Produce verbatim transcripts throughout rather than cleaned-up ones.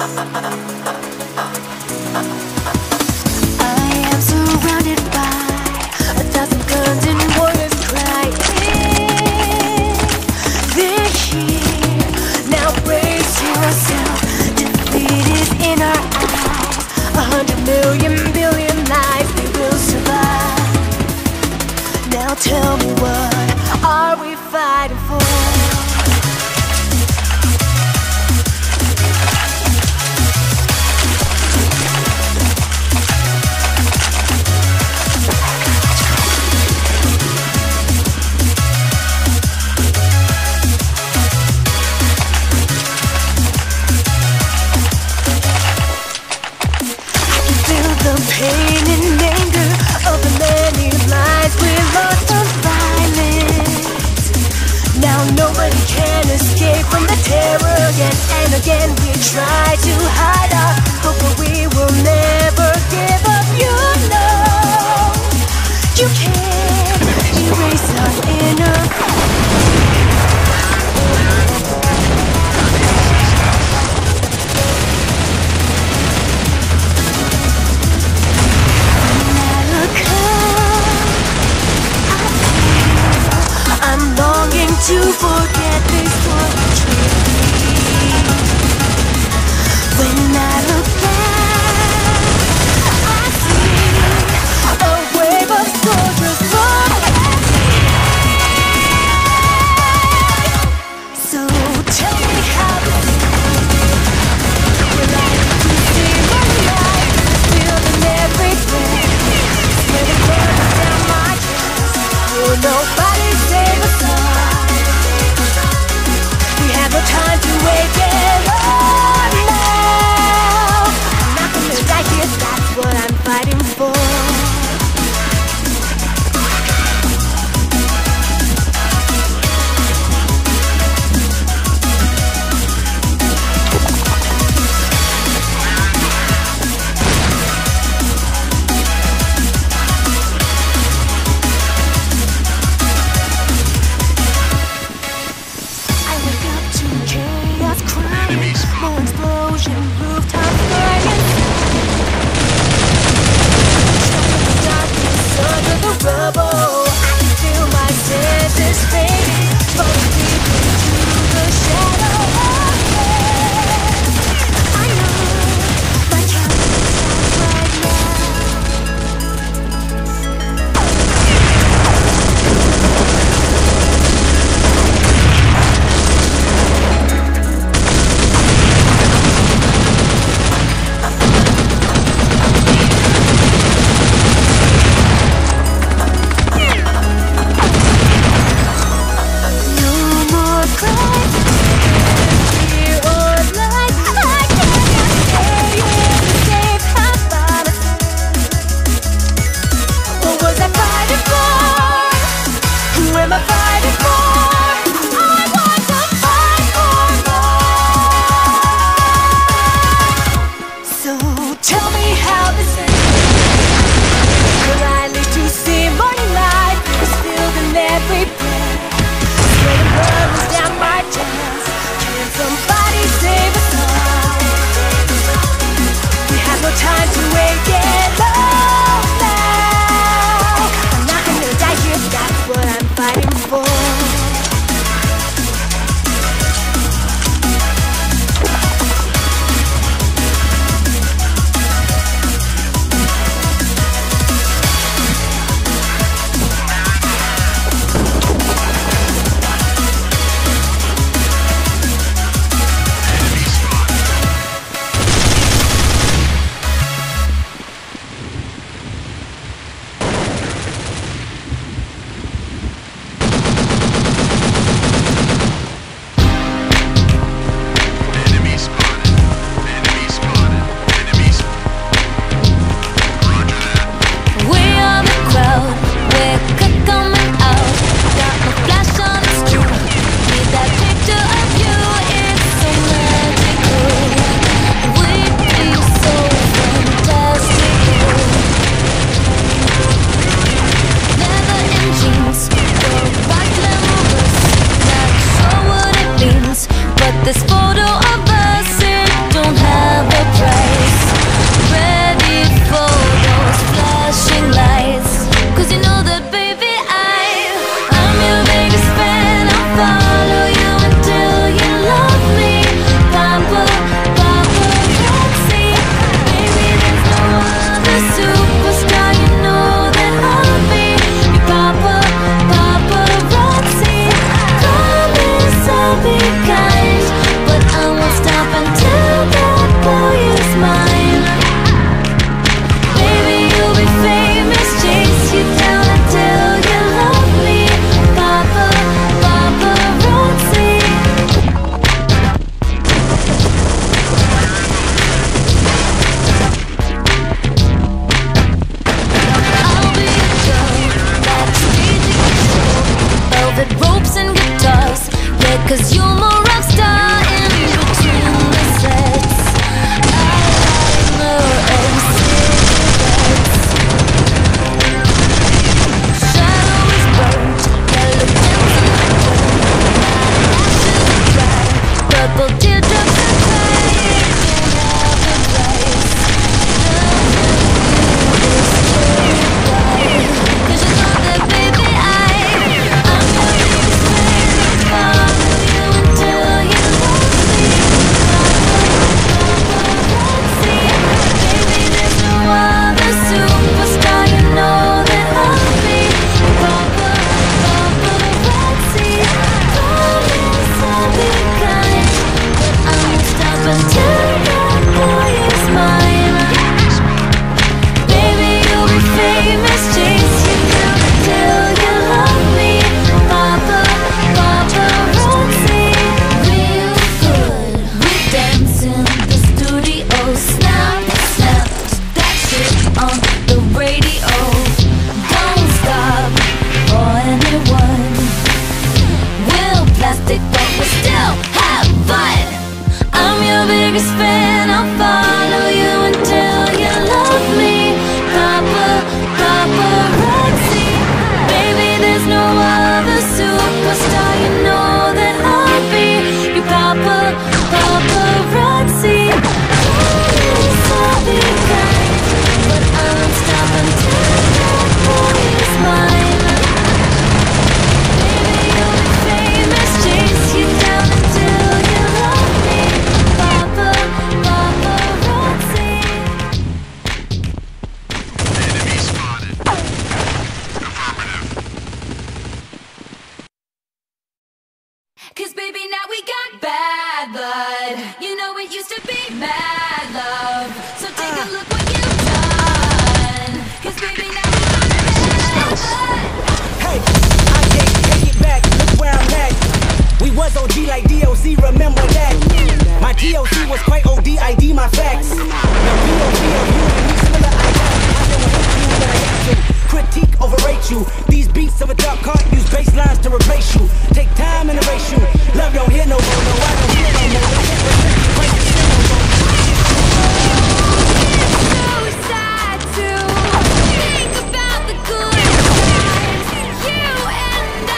am surrounded by a thousand guns and warriors crying. They're here, now brace yourself. Defeat is in our eyes. A hundred million billion lives, they will survive. Now tell me, what are we fighting for? The pain and anger of the many lives we lost on violence. Now nobody can escape from the terror again and again. We try to hide our hope, but we will never give up. You know you can't erase our inner. I'm longing to forget this poetry. When I look back, I see a wave of soldiers rolling. So tell me how to will I to see my life, feeling every breath, sweating down my chest. Will nobody save us all? We have no time to wait, get on now. until that boy is mine. Baby, you'll be famous, chase you down until you love me. Papa, paparazzi, real good. We dance in the studio, snap, snap that shit on the radio. Don't stop for anyone. We'll plastic, but we still have fun. I'm your biggest fan, I'll follow you until you love me. Papa, paparazzi, baby, there's no other superstar. You know that I'll be your papa, paparazzi. Yes, I'll be kind, but I won't stop until that boy is mine. Baby, you'll be famous, chase you down until you love me. Papa, paparazzi. Enemy spotted. Affirmative. Cause baby, now we got bad blood. You know it used to be mad love. So take a look what you've done. Cause baby, now we got bad blood. Hey, I can't take it back, look where I'm at. We was O G like D O C, remember that. My D O C was quite O D, I D my facts. Now P O V of you and me similar, I got I never hate you, but I hate you. Critique, overrate you. These beats of a dark heart use bass lines to replace you. Take time and erase you. Love don't hear no more, no I don't hear no more. Don't hit respect, break the sin no more. So sad to think about the good times, you and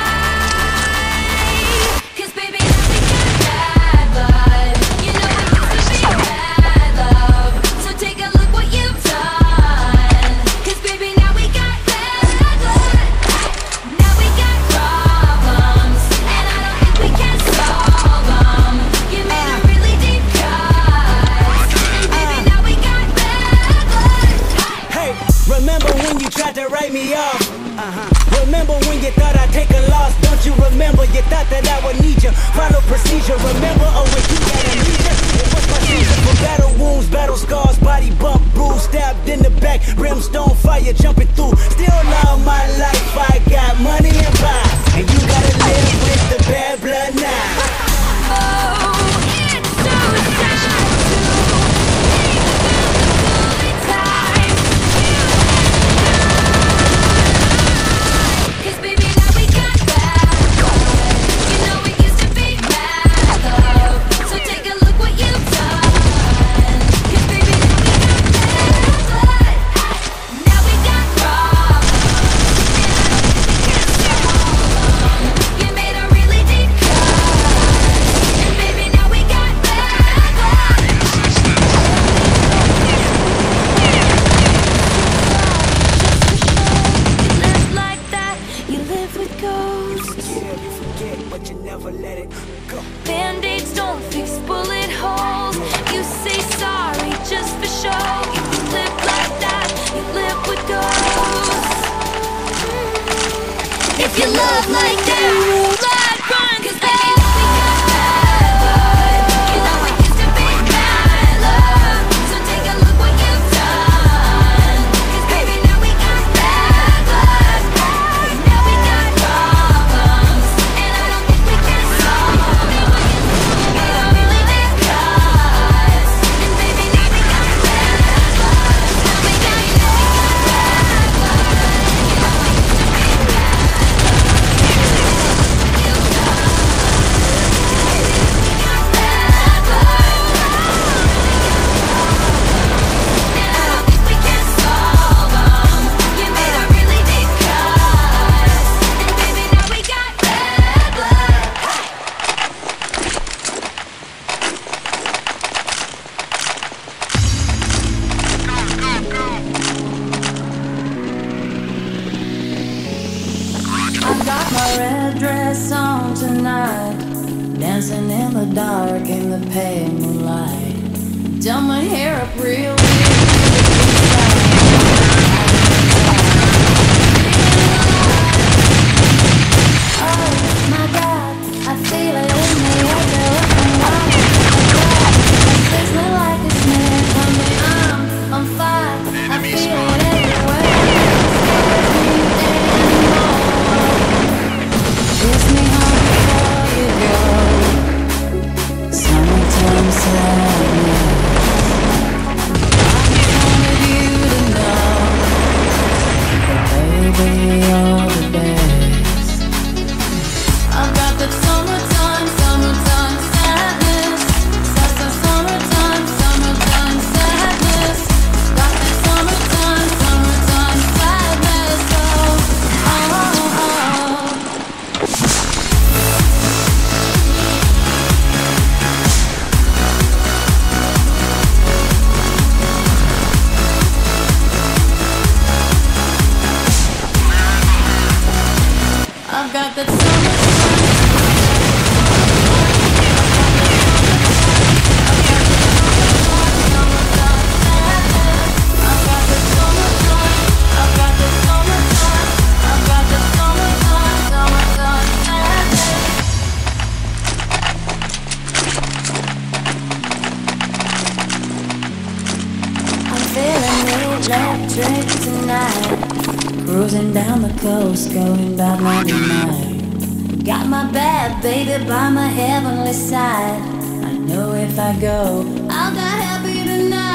I. Cause baby, now we got bad blood. You know it used to be bad love. So take a look what you've done. Cause baby, now we got bad blood. Now we got problems, and I don't think we can solve them. You made a really deep cut, and baby, now we got bad blood. Hey, remember when you tried to write me off? Uh-huh. Remember when you thought I'd take a loss? Don't you remember? You thought that I would need you. Follow procedure. Remember? Oh, when you got amnesia. It was my season for battle wounds, battle scars, body bump, bruise, stabbed in the back, brimstone fire jumping through. Still love my life. I got money and power, and you gotta live with the bad blood now. Oh, it's so sad to think about the good times, cause baby, now we got bad blood. You know it used to be bad love. So take a look what you've done. Cause baby, now we got bad blood. Now we got problems, and I don't think we can solve them. You made a really deep cut, and baby, now we got bad blood. You live like that, you live with ghosts. Yeah, you forget, but you never let it go. Band-aids don't fix bullet holes. You say sorry just for show. If you live like that, you live with ghosts. If you love like that, blood runs. Cause baby, now we got bad blood. You know it used to be bad love. So take a look what you've done. Cause baby, now we got bad blood. Now we got problems, and I don't think we can solve them. You made a really deep cut, and baby, now we got bad blood. Now we got bad blood. You know it used to be bad dancing in the dark in the pale moonlight. Done my hair up real oh my God, I feel it in the air. electric tonight. Cruising down the coast, going about ninety-nine. Got my bad baby by my heavenly side. I know if I go, I'll die happy tonight.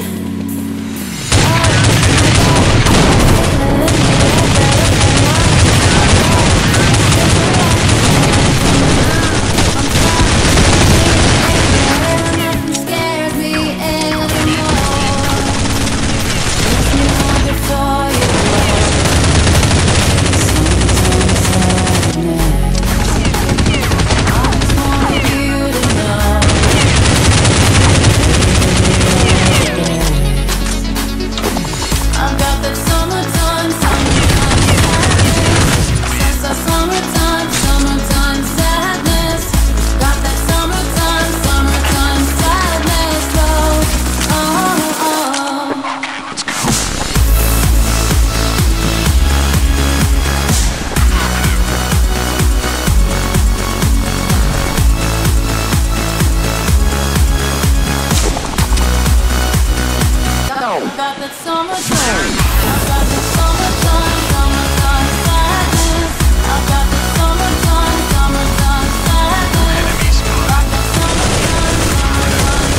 Got that summertime, I got that summertime, summertime sadness. I got that summertime, summertime sadness. Got that summertime, summertime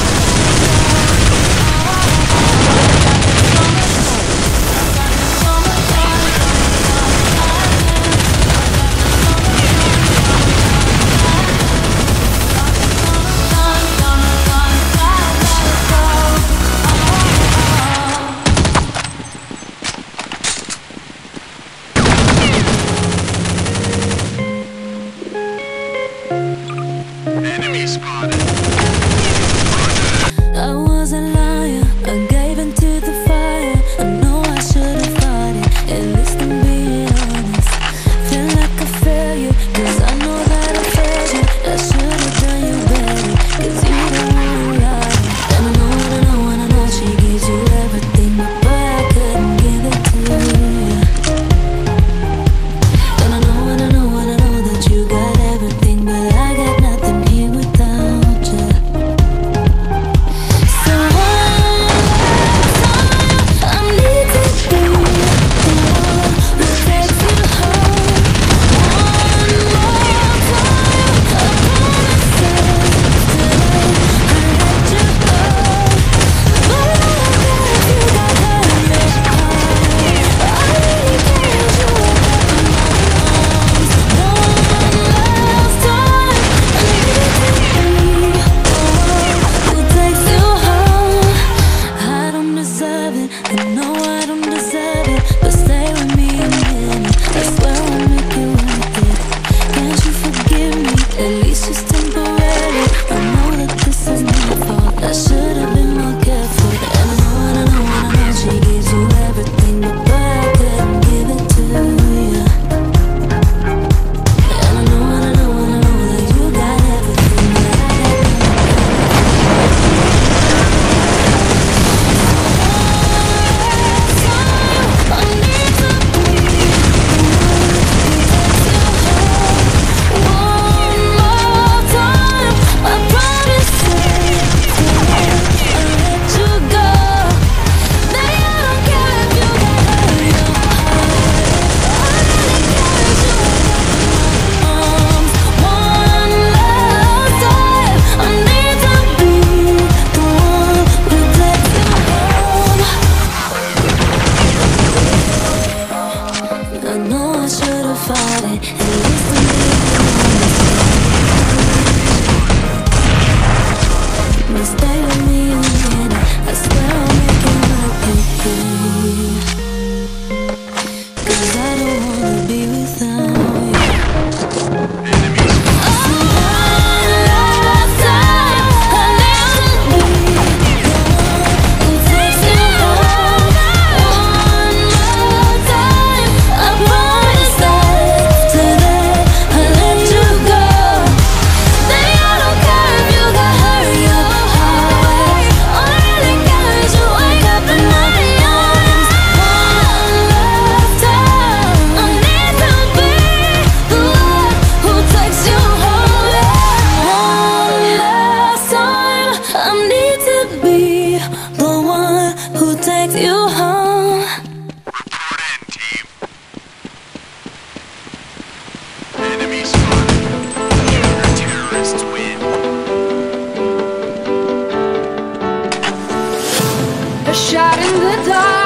Enemy spotted. I was a liar, I gave into the fire. I know I should have fought it, at least I'm being honest. Feel like a failure, cause I know that I failed you. I should have done you better, cause you don't wanna lie. And I know, and I know, and I know she gives you everything, but boy, I couldn't give it to you. And I know, and I know, and I know that you got everything, but I got nothing here without you. So I need to be the one who takes you home one more time. I promise today I let you go, but I guess you got hurt in your heart. I really can't you up in my arms one last time. I need to be the one who takes you home. I don't deserve it, I know I don't deserve it, but stay with me a minute. I swear I'll make you worth it. Can't you forgive me, at least just temporarily? I know that this is my fault, I should have been more careful. And I know, and I know, and I know she gives you everything, but boy, I couldn't give it to you. And I know, and I know, and I know that you got everything, but I got I know I should have fought it, at least I'm being honest. But stay with me a minute, I swear I'll make it worth it. Cause I don't wanna be without you. I need to be the one who takes you home. shot in the dark.